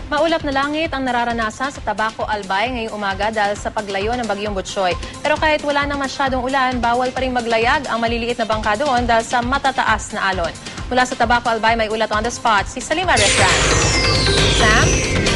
Maulap na langit ang nararanasan sa Tabaco, Albay ngayong umaga dahil sa paglayo ng bagyong Butchoy. Pero kahit wala na masyadong ulan, bawal pa rin maglayag ang maliliit na bangka doon dahil sa matataas na alon. Mula sa Tabaco, Albay, may ulat on the spot si Salima Refran. Sam?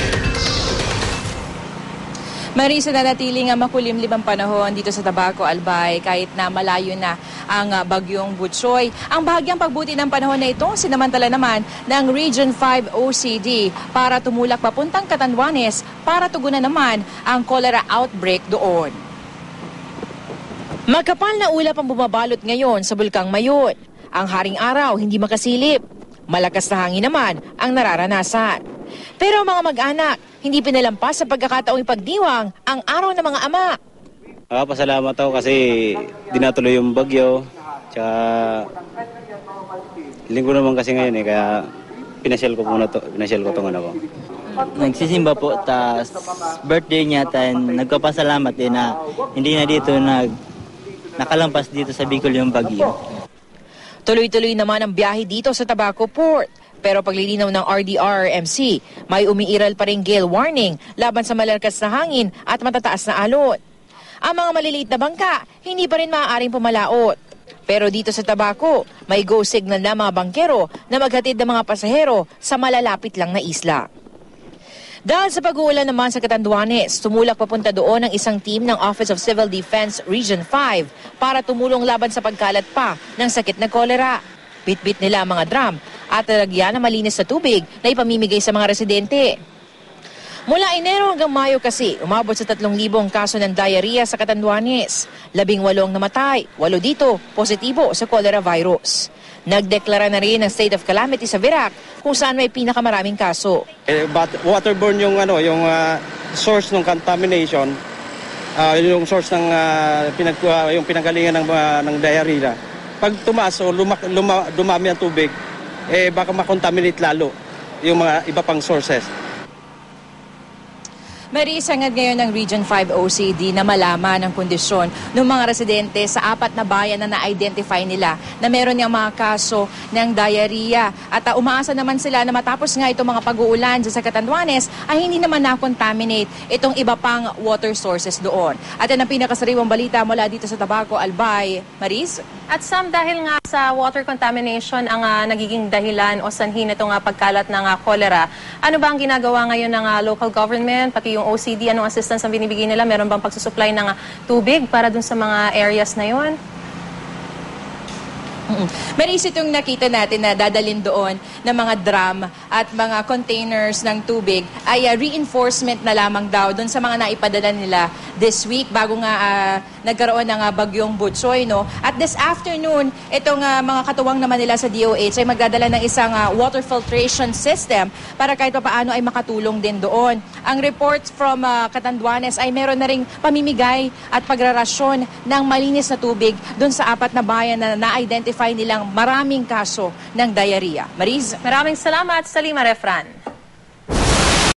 Marisa, nanatiling makulimlim ang panahon dito sa Tabaco, Albay kahit na malayo na ang bagyong Butchoy. Ang bahagyang pagbuti ng panahon na ito, sinamantala naman ng Region 5 OCD para tumulak papuntang Catanduanes para tugunan naman ang cholera outbreak doon. Magkapal na ulap ang bumabalot ngayon sa Bulkang Mayon. Ang haring araw hindi makasilip. Malakas na hangin naman ang nararanasan. Pero mga mag-anak, hindi pinalampas sa pagkakataong ipagdiwang ang araw ng mga ama. Pasalamat ako kasi dinatuloy yung bagyo. Tsaka linggo naman kasi ngayon kaya pinasyal ko itong ano ko. Nagsisimba po, tas birthday niya, nagpapasalamat din na hindi na dito nakalampas dito sa Bicol yung bagyo. Tuloy-tuloy naman ang biyahe dito sa Tabaco Port. Pero paglilinaw ng RDRRMC, may umiiral pa ring gale warning laban sa malalakas na hangin at matataas na alon. Ang mga maliliit na bangka, hindi pa rin maaaring pumalaot. Pero dito sa Tabaco, may go signal na mga bangkero na maghatid ng mga pasahero sa malalapit lang na isla. Dahil sa pag-uulan naman sa Catanduanes, tumulak papunta doon ang isang team ng Office of Civil Defense Region 5 para tumulong laban sa pagkalat pa ng sakit na cholera. Bit-bit nila ang mga drum at lalagyan ng malinis na tubig na ipamimigay sa mga residente. Mula Enero hanggang Mayo kasi, umabot sa 3,000 kaso ng diarrhea sa Catanduanes. 18 namatay, 8 dito positibo sa cholera virus. Nagdeklara na rin ng state of calamity sa Virac kung saan may pinakamaraming kaso. Waterborne yung source ng contamination, yung source ng yung pinanggalingan ng diarrhea. Pag tumaas o dumami ang tubig, baka makontaminate lalo yung mga iba pang sources. Marisangad ngayon ng Region 5 OCD na malaman ang kondisyon ng mga residente sa 4 na bayan na na-identify nila na meron niyang mga kaso ng diarrhea. At umaasa naman sila na matapos nga itong mga pag-uulan sa Catanduanes ay hindi naman na-contaminate itong iba pang water sources doon. At yan ang pinakasariwang balita mula dito sa Tabaco, Albay. Maris? At Sam, dahil nga sa water contamination ang nagiging dahilan o sanhin itong pagkalat ng cholera, ano ba ang ginagawa ngayon ng local government, pati yung OCD, anong assistance ang binibigay nila? Meron bang pagsusupply ng tubig para dun sa mga areas na yon? Maris, itong nakita natin na dadalhin doon ng mga drum at mga containers ng tubig ay reinforcement na lamang daw doon sa mga naipadala nila this week bago nga nagkaroon ng bagyong Butchoy. No? At this afternoon, itong mga katuwang naman nila sa DOH ay magdadala ng isang water filtration system para kahit paano ay makatulong din doon. Ang report from Catanduanes ay meron na ring pamimigay at pagrarasyon ng malinis na tubig doon sa 4 na bayan na na-identify nilang maraming kaso ng diarrhea. Maris? Maraming salamat, Salima Refran.